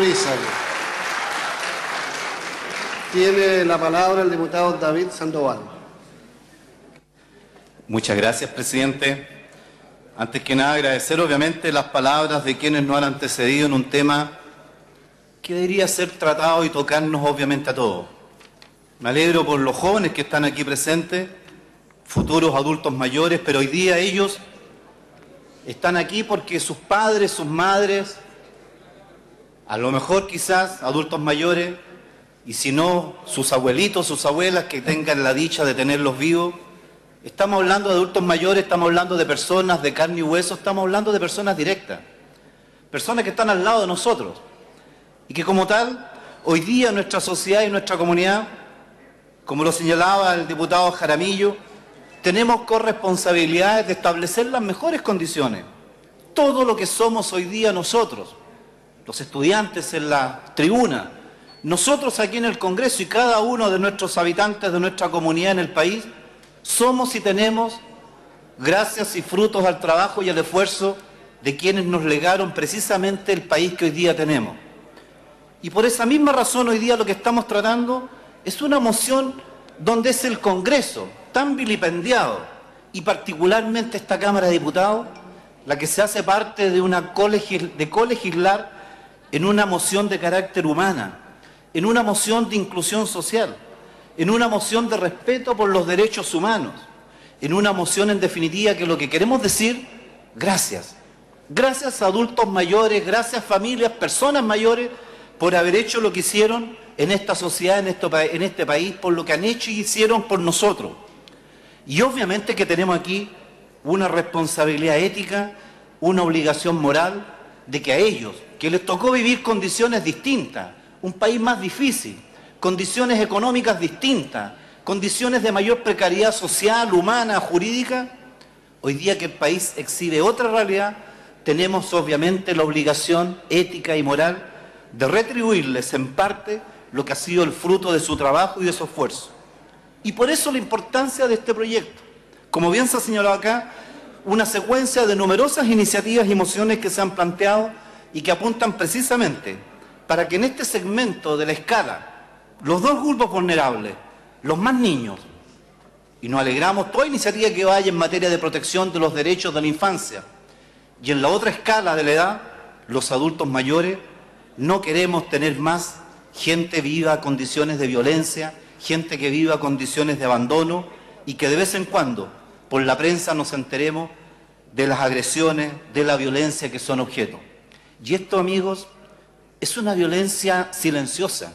Urizar. Tiene la palabra el diputado David Sandoval. Muchas gracias, presidente. Antes que nada, agradecer obviamente las palabras de quienes nos han antecedido en un tema que debería ser tratado y tocarnos obviamente a todos. Me alegro por los jóvenes que están aquí presentes, futuros adultos mayores, pero hoy día ellos están aquí porque sus padres, sus madres, a lo mejor quizás adultos mayores, y si no, sus abuelitos, sus abuelas que tengan la dicha de tenerlos vivos. Estamos hablando de adultos mayores, estamos hablando de personas de carne y hueso, estamos hablando de personas directas, personas que están al lado de nosotros y que como tal, hoy día nuestra sociedad y nuestra comunidad, como lo señalaba el diputado Jaramillo, tenemos corresponsabilidades de establecer las mejores condiciones. Todo lo que somos hoy día nosotros, los estudiantes en la tribuna, nosotros aquí en el Congreso y cada uno de nuestros habitantes de nuestra comunidad en el país, somos y tenemos gracias y frutos al trabajo y al esfuerzo de quienes nos legaron precisamente el país que hoy día tenemos. Y por esa misma razón hoy día lo que estamos tratando es una moción donde es el Congreso tan vilipendiado y particularmente esta Cámara de Diputados la que se hace parte de colegislar en una moción de carácter humana, en una moción de inclusión social, en una moción de respeto por los derechos humanos, en una moción en definitiva que lo que queremos decir, gracias. Gracias a adultos mayores, gracias familias, personas mayores, por haber hecho lo que hicieron en esta sociedad, en este país, por lo que han hecho y hicieron por nosotros. Y obviamente que tenemos aquí una responsabilidad ética, una obligación moral de que a ellos, que les tocó vivir condiciones distintas, un país más difícil, condiciones económicas distintas, condiciones de mayor precariedad social, humana, jurídica, hoy día que el país exhibe otra realidad, tenemos obviamente la obligación ética y moral de retribuirles en parte lo que ha sido el fruto de su trabajo y de su esfuerzo. Y por eso la importancia de este proyecto. Como bien se ha señalado acá, una secuencia de numerosas iniciativas y mociones que se han planteado y que apuntan precisamente para que en este segmento de la escala, los dos grupos vulnerables, los más niños, y nos alegramos toda iniciativa que vaya en materia de protección de los derechos de la infancia, y en la otra escala de la edad, los adultos mayores, no queremos tener más gente viva condiciones de violencia, gente que viva condiciones de abandono y que de vez en cuando por la prensa nos enteremos de las agresiones, de la violencia que son objeto. Y esto, amigos, es una violencia silenciosa,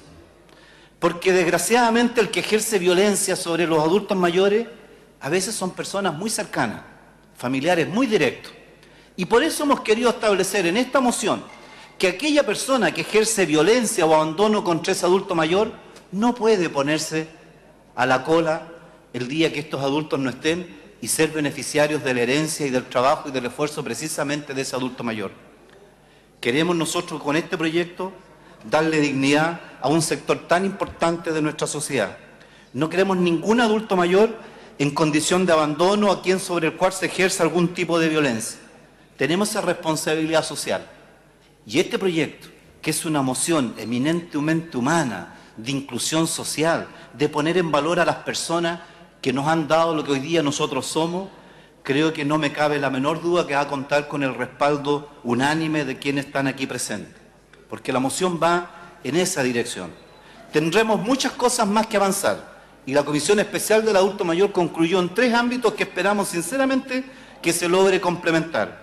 porque desgraciadamente el que ejerce violencia sobre los adultos mayores a veces son personas muy cercanas, familiares muy directos. Y por eso hemos querido establecer en esta moción que aquella persona que ejerce violencia o abandono contra ese adulto mayor no puede ponerse a la cola el día que estos adultos no estén y ser beneficiarios de la herencia y del trabajo y del esfuerzo precisamente de ese adulto mayor. Queremos nosotros con este proyecto darle dignidad a un sector tan importante de nuestra sociedad. No queremos ningún adulto mayor en condición de abandono a quien sobre el cual se ejerce algún tipo de violencia. Tenemos esa responsabilidad social. Y este proyecto, que es una moción eminentemente humana, de inclusión social, de poner en valor a las personas que nos han dado lo que hoy día nosotros somos, creo que no me cabe la menor duda que va a contar con el respaldo unánime de quienes están aquí presentes, porque la moción va en esa dirección. Tendremos muchas cosas más que avanzar y la Comisión Especial del Adulto Mayor concluyó en 3 ámbitos que esperamos sinceramente que se logre complementar.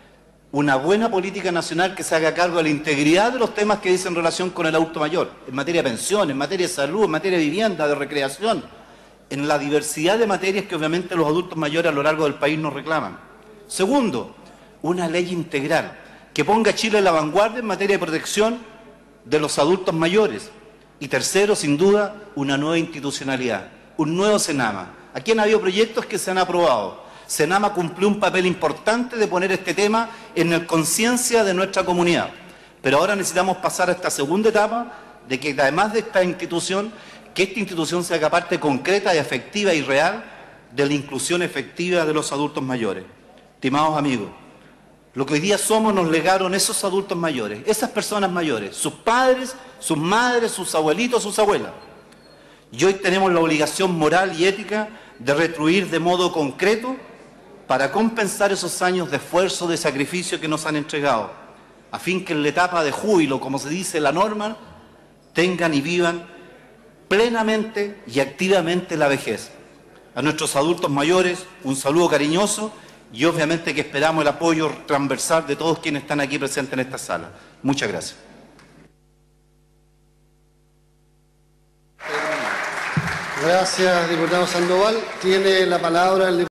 Una buena política nacional que se haga cargo de la integridad de los temas que dicen relación con el adulto mayor, en materia de pensión, en materia de salud, en materia de vivienda, de recreación, en la diversidad de materias que obviamente los adultos mayores a lo largo del país nos reclaman. Segundo, una ley integral que ponga a Chile en la vanguardia en materia de protección de los adultos mayores. Y tercero, sin duda, una nueva institucionalidad, un nuevo Senama. Aquí han habido proyectos que se han aprobado. Senama cumplió un papel importante de poner este tema en la conciencia de nuestra comunidad. Pero ahora necesitamos pasar a esta segunda etapa de que además de esta institución, que esta institución se haga parte concreta, efectiva y real de la inclusión efectiva de los adultos mayores. Estimados amigos, Lo que hoy día somos nos legaron esos adultos mayores, esas personas mayores, sus padres, sus madres, sus abuelitos, sus abuelas. Y hoy tenemos la obligación moral y ética de retribuir de modo concreto para compensar esos años de esfuerzo, de sacrificio que nos han entregado, a fin que en la etapa de júbilo, como se dice la norma, tengan y vivan plenamente y activamente la vejez. A nuestros adultos mayores, un saludo cariñoso y obviamente que esperamos el apoyo transversal de todos quienes están aquí presentes en esta sala. Muchas gracias. Gracias, diputado Sandoval. Tiene la palabra el diputado.